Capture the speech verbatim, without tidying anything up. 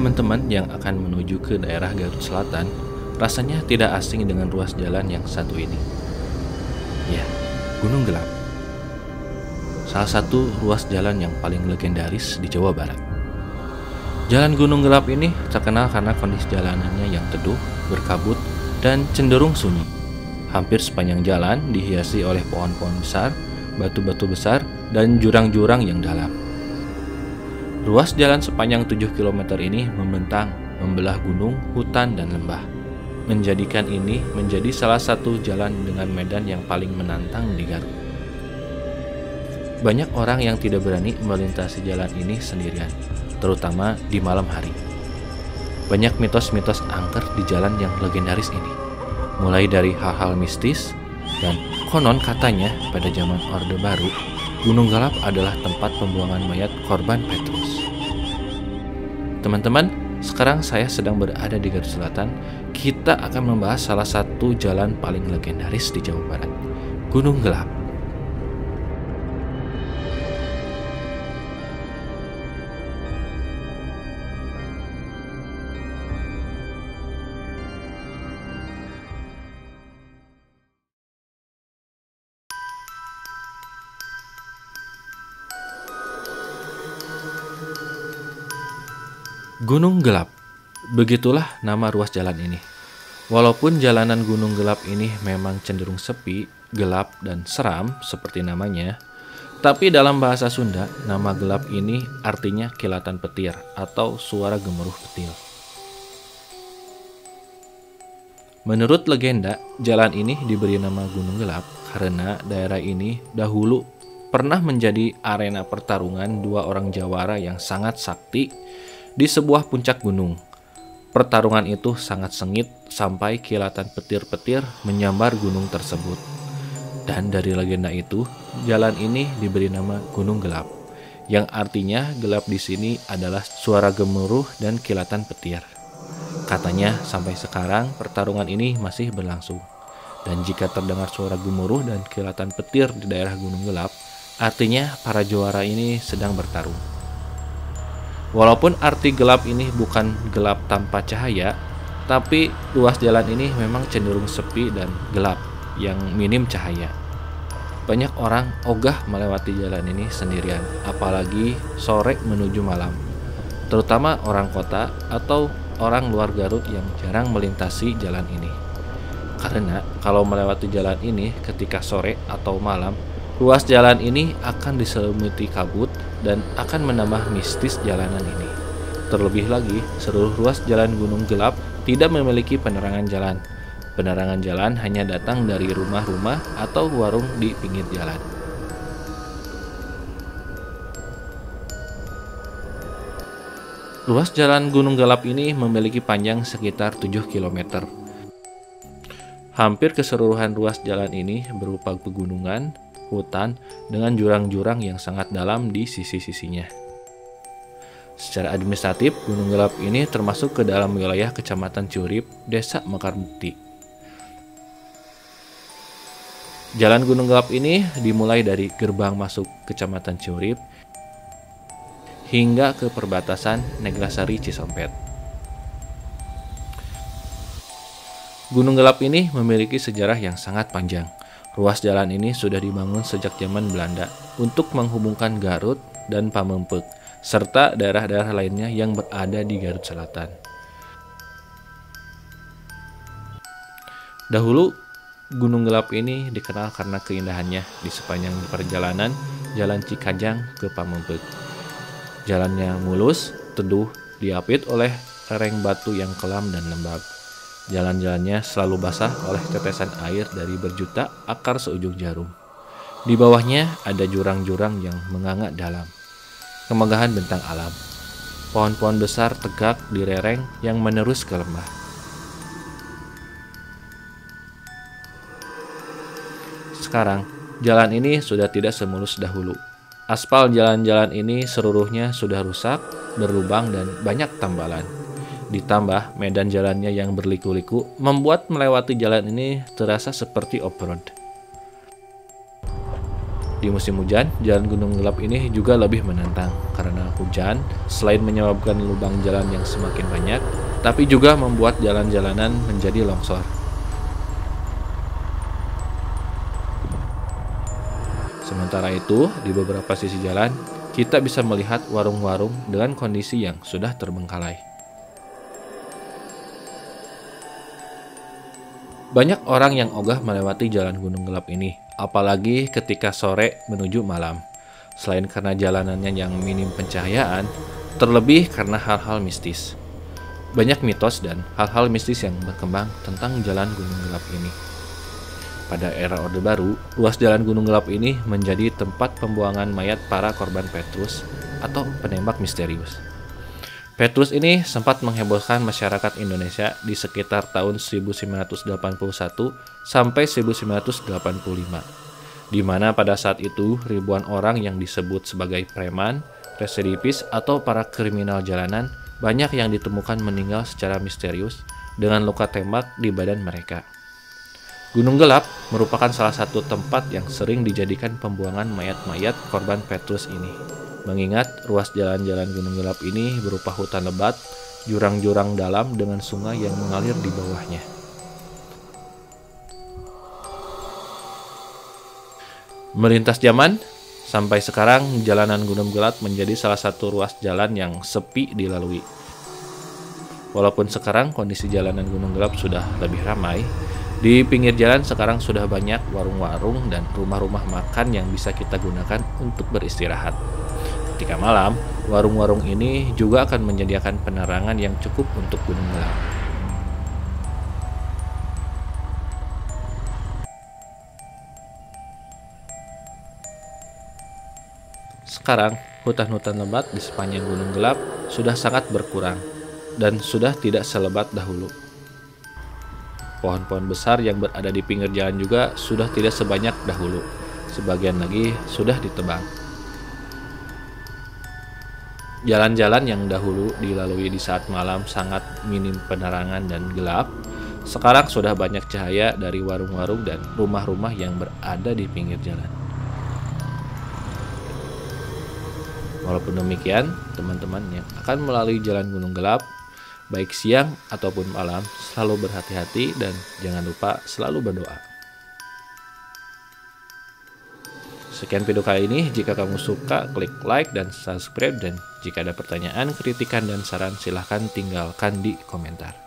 teman-teman yang akan menuju ke daerah Garut Selatan rasanya tidak asing dengan ruas jalan yang satu ini. Ya, Gunung Gelap. Salah satu ruas jalan yang paling legendaris di Jawa Barat. Jalan Gunung Gelap ini terkenal karena kondisi jalanannya yang teduh, berkabut, dan cenderung sunyi. Hampir sepanjang jalan dihiasi oleh pohon-pohon besar, batu-batu besar, dan jurang-jurang yang dalam. Ruas jalan sepanjang tujuh kilometer ini membentang, membelah gunung, hutan, dan lembah, menjadikan ini menjadi salah satu jalan dengan medan yang paling menantang di Garut. Banyak orang yang tidak berani melintasi jalan ini sendirian, terutama di malam hari. Banyak mitos-mitos angker di jalan yang legendaris ini, mulai dari hal-hal mistis, dan konon katanya pada zaman Orde Baru, Gunung Gelap adalah tempat pembuangan mayat korban Petrus. Teman-teman, sekarang saya sedang berada di Garut Selatan. Kita akan membahas salah satu jalan paling legendaris di Jawa Barat, Gunung Gelap. Gunung Gelap, begitulah nama ruas jalan ini. Walaupun jalanan Gunung Gelap ini memang cenderung sepi, gelap, dan seram seperti namanya, tapi dalam bahasa Sunda, nama gelap ini artinya kilatan petir atau suara gemuruh petir. Menurut legenda, jalan ini diberi nama Gunung Gelap karena daerah ini dahulu pernah menjadi arena pertarungan dua orang jawara yang sangat sakti di sebuah puncak gunung. Pertarungan itu sangat sengit sampai kilatan petir-petir menyambar gunung tersebut. Dan dari legenda itu, jalan ini diberi nama Gunung Gelap, yang artinya gelap di sini adalah suara gemuruh dan kilatan petir. Katanya sampai sekarang pertarungan ini masih berlangsung. Dan jika terdengar suara gemuruh dan kilatan petir di daerah Gunung Gelap, artinya para jawara ini sedang bertarung. Walaupun arti gelap ini bukan gelap tanpa cahaya, tapi ruas jalan ini memang cenderung sepi dan gelap yang minim cahaya. Banyak orang ogah melewati jalan ini sendirian, apalagi sore menuju malam, terutama orang kota atau orang luar Garut yang jarang melintasi jalan ini. Karena kalau melewati jalan ini ketika sore atau malam, ruas jalan ini akan diselimuti kabut dan akan menambah mistis jalanan ini. Terlebih lagi, seluruh ruas jalan Gunung Gelap tidak memiliki penerangan jalan. Penerangan jalan hanya datang dari rumah-rumah atau warung di pinggir jalan. Ruas jalan Gunung Gelap ini memiliki panjang sekitar tujuh kilometer. Hampir keseluruhan ruas jalan ini berupa pegunungan, hutan, dengan jurang-jurang yang sangat dalam di sisi-sisinya. Secara administratif, Gunung Gelap ini termasuk ke dalam wilayah Kecamatan Curip, Desa Mekarbukti. Jalan Gunung Gelap ini dimulai dari gerbang masuk Kecamatan Curip hingga ke perbatasan Neglasari Cisompet. Gunung Gelap ini memiliki sejarah yang sangat panjang. Ruas jalan ini sudah dibangun sejak zaman Belanda untuk menghubungkan Garut dan Pamengpeuk, serta daerah-daerah lainnya yang berada di Garut Selatan. Dahulu, Gunung Gelap ini dikenal karena keindahannya di sepanjang perjalanan Jalan Cikajang ke Pamengpeuk. Jalannya mulus, teduh, diapit oleh lereng batu yang kelam dan lembab. Jalan-jalannya selalu basah oleh tetesan air dari berjuta akar seujung jarum. Di bawahnya ada jurang-jurang yang menganga dalam. Kemegahan bentang alam. Pohon-pohon besar tegak di lereng yang menerus ke lembah. Sekarang, jalan ini sudah tidak semulus dahulu. Aspal jalan-jalan ini seluruhnya sudah rusak, berlubang, dan banyak tambalan. Ditambah medan jalannya yang berliku-liku membuat melewati jalan ini terasa seperti off-road. Di musim hujan, jalan gunung gelap ini juga lebih menantang karena hujan selain menyebabkan lubang jalan yang semakin banyak, tapi juga membuat jalan-jalanan menjadi longsor. Sementara itu, di beberapa sisi jalan, kita bisa melihat warung-warung dengan kondisi yang sudah terbengkalai. Banyak orang yang ogah melewati jalan gunung gelap ini, apalagi ketika sore menuju malam. Selain karena jalanannya yang minim pencahayaan, terlebih karena hal-hal mistis. Banyak mitos dan hal-hal mistis yang berkembang tentang jalan gunung gelap ini. Pada era Orde Baru, ruas jalan gunung gelap ini menjadi tempat pembuangan mayat para korban Petrus atau penembak misterius. Petrus ini sempat menghebohkan masyarakat Indonesia di sekitar tahun seribu sembilan ratus delapan puluh satu sampai seribu sembilan ratus delapan puluh lima, di mana pada saat itu ribuan orang yang disebut sebagai preman, residipis, atau para kriminal jalanan banyak yang ditemukan meninggal secara misterius dengan luka tembak di badan mereka. Gunung Gelap merupakan salah satu tempat yang sering dijadikan pembuangan mayat-mayat korban Petrus ini. Mengingat ruas jalan-jalan Gunung Gelap ini berupa hutan lebat, jurang-jurang dalam dengan sungai yang mengalir di bawahnya. Melintas zaman, sampai sekarang jalanan Gunung Gelap menjadi salah satu ruas jalan yang sepi dilalui. Walaupun sekarang kondisi jalanan Gunung Gelap sudah lebih ramai, di pinggir jalan sekarang sudah banyak warung-warung dan rumah-rumah makan yang bisa kita gunakan untuk beristirahat. Ketika malam, warung-warung ini juga akan menyediakan penerangan yang cukup untuk Gunung Gelap. Sekarang, hutan-hutan lebat di sepanjang Gunung Gelap sudah sangat berkurang dan sudah tidak selebat dahulu. Pohon-pohon besar yang berada di pinggir jalan juga sudah tidak sebanyak dahulu. Sebagian lagi sudah ditebang. Jalan-jalan yang dahulu dilalui di saat malam sangat minim penerangan dan gelap, sekarang sudah banyak cahaya dari warung-warung dan rumah-rumah yang berada di pinggir jalan. Walaupun demikian, teman-teman yang akan melalui jalan Gunung Gelap, baik siang ataupun malam, selalu berhati-hati dan jangan lupa selalu berdoa. Sekian video kali ini, jika kamu suka, klik like dan subscribe, dan jika ada pertanyaan, kritikan, dan saran silahkan tinggalkan di komentar.